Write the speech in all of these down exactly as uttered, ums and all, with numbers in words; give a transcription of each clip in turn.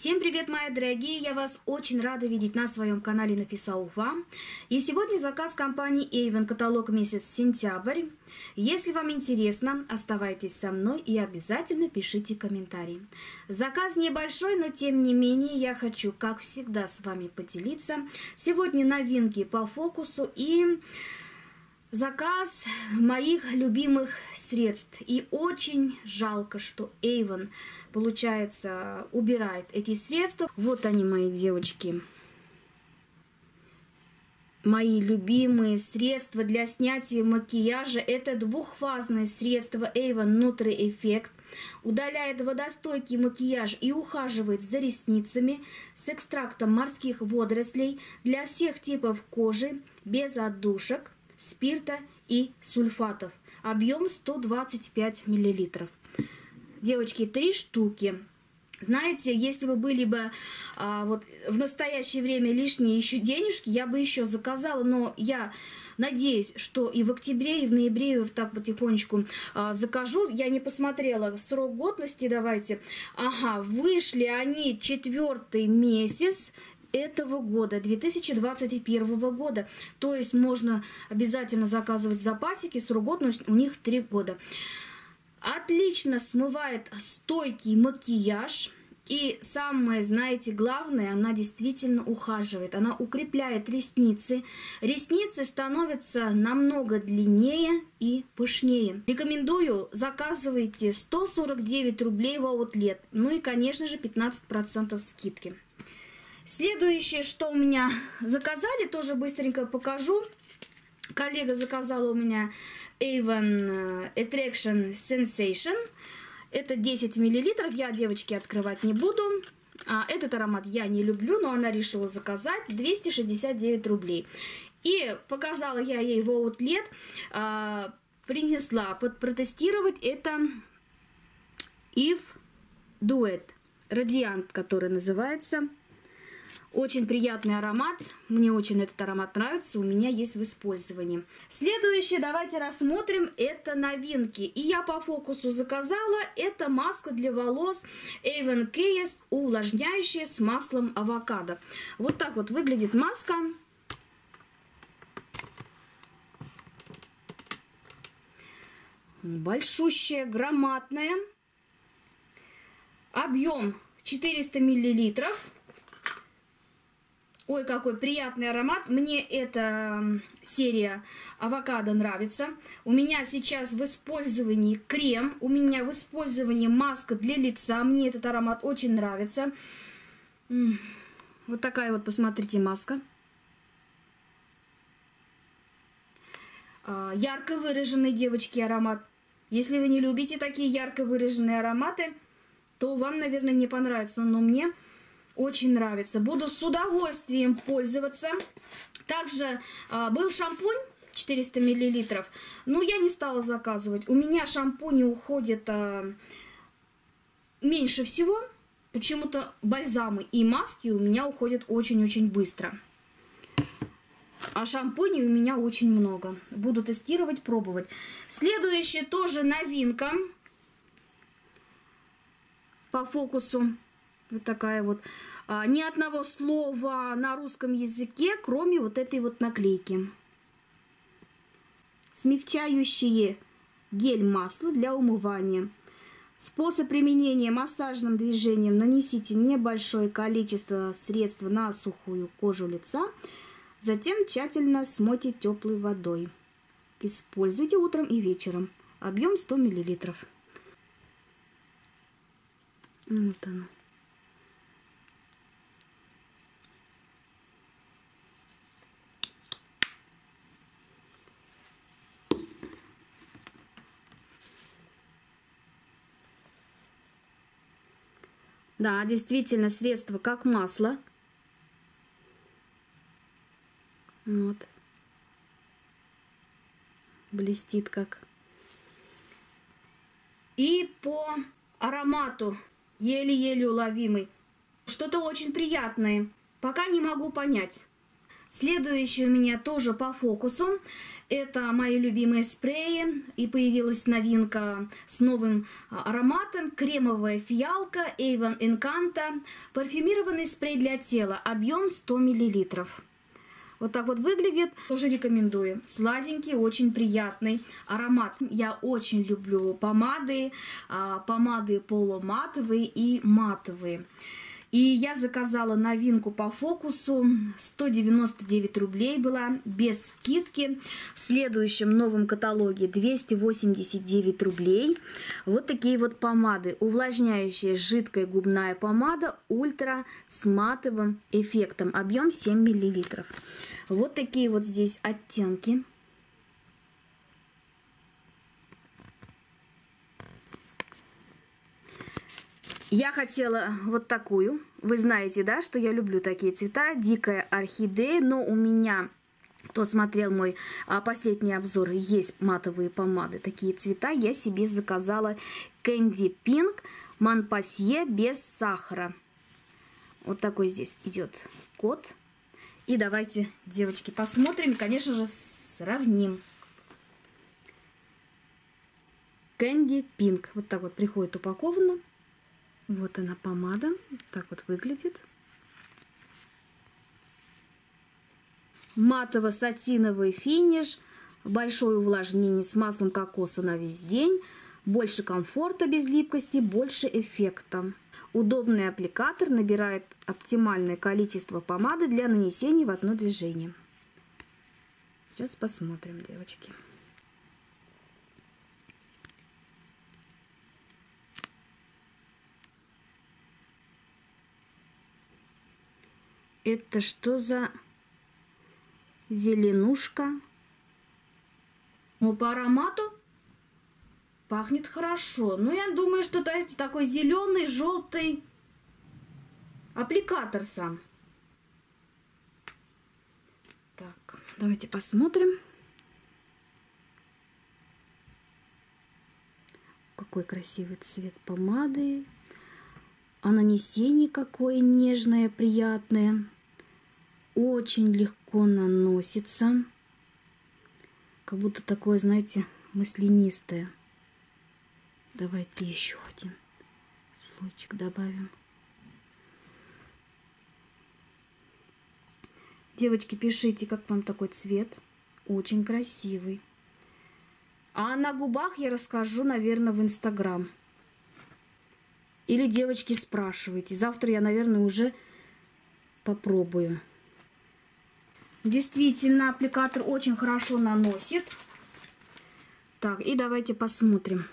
Всем привет, мои дорогие! Я вас очень рада видеть на своем канале Нафиса Уфа. И сегодня заказ компании Avon, каталог месяц сентябрь. Если вам интересно, оставайтесь со мной и обязательно пишите комментарии. Заказ небольшой, но тем не менее я хочу, как всегда, с вами поделиться. Сегодня новинки по фокусу и заказ моих любимых средств. И очень жалко, что Avon, получается, убирает эти средства. Вот они, мои девочки. Мои любимые средства для снятия макияжа. Это двухфазное средство Avon Nutri Effect. Удаляет водостойкий макияж и ухаживает за ресницами с экстрактом морских водорослей для всех типов кожи, без отдушек, спирта и сульфатов. Объем сто двадцать пять миллилитров. Девочки, три штуки. Знаете, если бы были бы а, вот в настоящее время лишние еще денежки, я бы еще заказала. Но я надеюсь, что и в октябре, и в ноябре я вот так потихонечку а, закажу. Я не посмотрела срок годности, давайте. Ага, вышли они четвертый месяц этого года, две тысячи двадцать первого года. То есть можно обязательно заказывать запасики, срок годности у них три года. Отлично смывает стойкий макияж. И самое, знаете, главное, она действительно ухаживает. Она укрепляет ресницы. Ресницы становятся намного длиннее и пышнее. Рекомендую, заказывайте, сто сорок девять рублей в Outlet. Ну и, конечно же, пятнадцать процентов скидки. Следующее, что у меня заказали, тоже быстренько покажу. Коллега заказала у меня Avon Attraction Sensation. Это десять миллилитров. Я, девочки, открывать не буду. А, этот аромат я не люблю, но она решила заказать. двести шестьдесят девять рублей. И показала я ей в Outlet. А, принесла под протестировать. Это Eve Duet. Радиант, который называется. Очень приятный аромат. Мне очень этот аромат нравится. У меня есть в использовании. Следующее, давайте рассмотрим. Это новинки. И я по фокусу заказала. Это маска для волос Avon Chaos, увлажняющая с маслом авокадо. Вот так вот выглядит маска. Большущая, громадная. Объем четыреста миллилитров. Ой, какой приятный аромат. Мне эта серия авокадо нравится. У меня сейчас в использовании крем. У меня в использовании маска для лица. Мне этот аромат очень нравится. Вот такая вот, посмотрите, маска. Ярко выраженный, девочки, аромат. Если вы не любите такие ярко выраженные ароматы, то вам, наверное, не понравится. Но мне очень нравится. Буду с удовольствием пользоваться. Также а, был шампунь четыреста миллилитров. Но я не стала заказывать. У меня шампуни уходят а, меньше всего. Почему-то бальзамы и маски у меня уходят очень-очень быстро. А шампуней у меня очень много. Буду тестировать, пробовать. Следующая тоже новинка по фокусу. Вот такая вот. А, ни одного слова на русском языке, кроме вот этой вот наклейки. Смягчающие гель-масло для умывания. Способ применения: массажным движением нанесите небольшое количество средства на сухую кожу лица. Затем тщательно смойте теплой водой. Используйте утром и вечером. Объем сто миллилитров. Вот оно. Да, действительно, средство как масло. Вот. Блестит как. И по аромату еле-еле уловимый. Что-то очень приятное. Пока не могу понять. Следующий у меня тоже по фокусу. Это мои любимые спреи. И появилась новинка с новым ароматом. Кремовая фиалка Avon Encanto. Парфюмированный спрей для тела. Объем сто миллилитров. Вот так вот выглядит. Тоже рекомендую. Сладенький, очень приятный аромат. Я очень люблю помады. Помады полуматовые и матовые. И я заказала новинку по фокусу, сто девяносто девять рублей была, без скидки. В следующем новом каталоге двести восемьдесят девять рублей. Вот такие вот помады. Увлажняющая жидкая губная помада ультра с матовым эффектом. Объем семь миллилитров. Вот такие вот здесь оттенки. Я хотела вот такую. Вы знаете, да, что я люблю такие цвета. Дикая орхидея. Но у меня, кто смотрел мой а, последний обзор, есть матовые помады. Такие цвета я себе заказала. Candy Pink Монпасье без сахара. Вот такой здесь идет код. И давайте, девочки, посмотрим. Конечно же, сравним. Candy Pink. Вот так вот приходит упаковано. Вот она помада, так вот выглядит. Матово-сатиновый финиш, большое увлажнение с маслом кокоса на весь день, больше комфорта без липкости, больше эффекта. Удобный аппликатор набирает оптимальное количество помады для нанесения в одно движение. Сейчас посмотрим, девочки. Это что за зеленушка? Ну, по аромату пахнет хорошо. Но я думаю, что это такой зеленый, желтый аппликатор сам. Так, давайте посмотрим. Какой красивый цвет помады. А нанесение какое нежное, приятное. Очень легко наносится. Как будто такое, знаете, маслянистое. Давайте еще один слойчик добавим. Девочки, пишите, как вам такой цвет. Очень красивый. А на губах я расскажу, наверное, в Инстаграм. Или, девочки, спрашивайте. Завтра я, наверное, уже попробую. Действительно, аппликатор очень хорошо наносит. Так, и давайте посмотрим.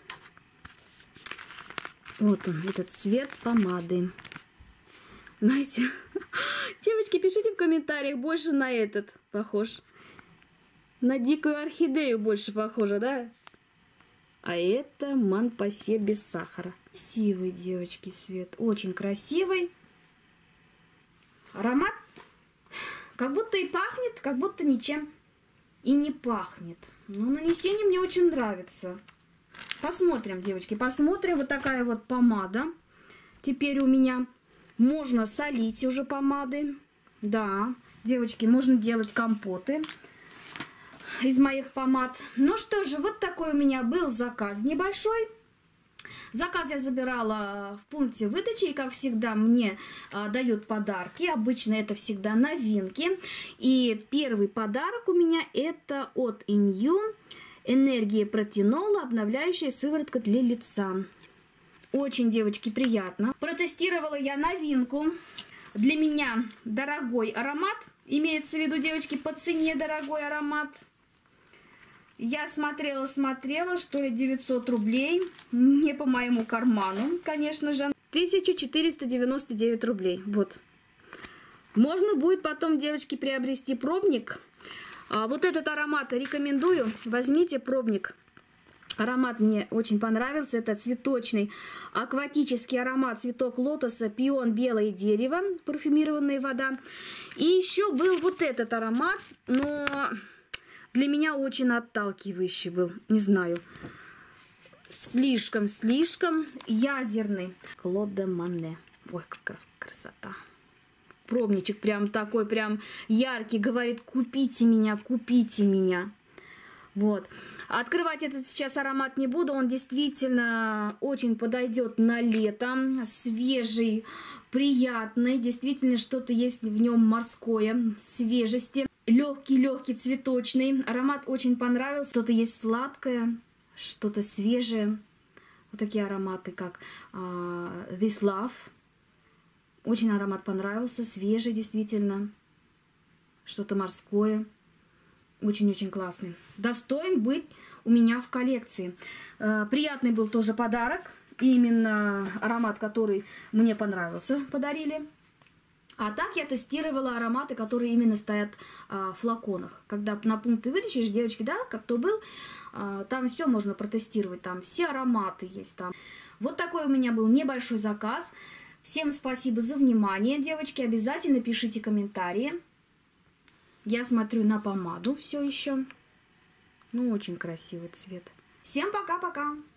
Вот он, этот цвет помады. Знаете, девочки, пишите в комментариях, больше на этот похож. На дикую орхидею больше похоже, да? А это Монпасье без сахара. Красивый, девочки, цвет. Очень красивый. Аромат как будто и пахнет, как будто ничем и не пахнет. Но нанесение мне очень нравится. Посмотрим, девочки, посмотрим. Вот такая вот помада. Теперь у меня можно солить уже помады. Да, девочки, можно делать компоты из моих помад. Ну что же, вот такой у меня был заказ небольшой. Заказ я забирала в пункте выдачи, и, как всегда, мне а, дают подарки. Обычно это всегда новинки. И первый подарок у меня это от Инью. Энергия протинола, обновляющая сыворотка для лица. Очень, девочки, приятно. Протестировала я новинку. Для меня дорогой аромат. Имеется в виду, девочки, по цене дорогой аромат. Я смотрела-смотрела, что ли, девятьсот рублей. Не по моему карману, конечно же. тысяча четыреста девяносто девять рублей. Вот. Можно будет потом, девочки, приобрести пробник. А вот этот аромат рекомендую. Возьмите пробник. Аромат мне очень понравился. Это цветочный акватический аромат. Цветок лотоса, пион, белое дерево. Парфюмированная вода. И еще был вот этот аромат. Но для меня очень отталкивающий был. Не знаю. Слишком-слишком ядерный. Клод де Мане. Ой, как красота. пробничек прям такой, прям яркий, говорит: купите меня, купите меня. Вот. Открывать этот сейчас аромат не буду, он действительно очень подойдет на лето, свежий, приятный, действительно что-то есть в нем морское, свежести, легкий-легкий, цветочный, аромат очень понравился, что-то есть сладкое, что-то свежее, вот такие ароматы, как uh, This Love, очень аромат понравился, свежий действительно, что-то морское. Очень-очень классный. Достоин быть у меня в коллекции. Приятный был тоже подарок. Именно аромат, который мне понравился, подарили. А так я тестировала ароматы, которые именно стоят в флаконах. Когда на пункты выдачи, девочки, да, как кто был, там все можно протестировать. Там все ароматы есть. Там. Вот такой у меня был небольшой заказ. Всем спасибо за внимание, девочки. Обязательно пишите комментарии. Я смотрю на помаду все еще. Ну, очень красивый цвет. Всем пока-пока!